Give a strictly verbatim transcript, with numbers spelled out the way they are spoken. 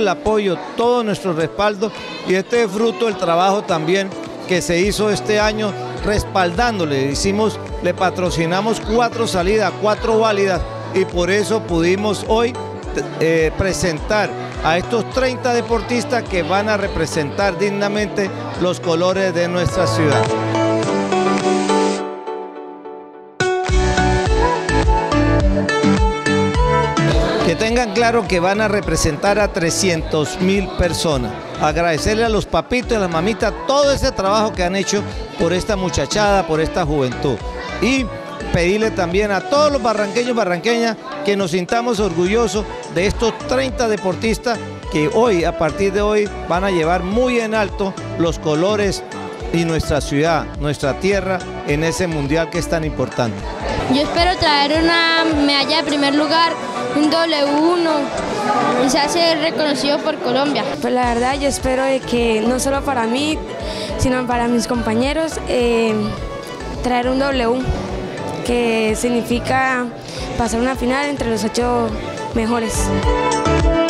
el apoyo, todo nuestro respaldo, y este es fruto del trabajo también que se hizo este año respaldándole. Hicimos, le patrocinamos cuatro salidas, cuatro válidas, y por eso pudimos hoy eh, presentar a estos treinta deportistas que van a representar dignamente los colores de nuestra ciudad. Que tengan claro que van a representar a trescientas mil personas. Agradecerle a los papitos y a las mamitas todo ese trabajo que han hecho por esta muchachada, por esta juventud. Y pedirle también a todos los barranqueños y barranqueñas que nos sintamos orgullosos de estos treinta deportistas que hoy, a partir de hoy, van a llevar muy en alto los colores y nuestra ciudad, nuestra tierra, en ese mundial que es tan importante. Yo espero traer una medalla de primer lugar, un doble uno, y se hace reconocido por Colombia. Pues la verdad yo espero de que no solo para mí, sino para mis compañeros, eh, traer un doble u, que significa pasar una final entre los ocho mejores.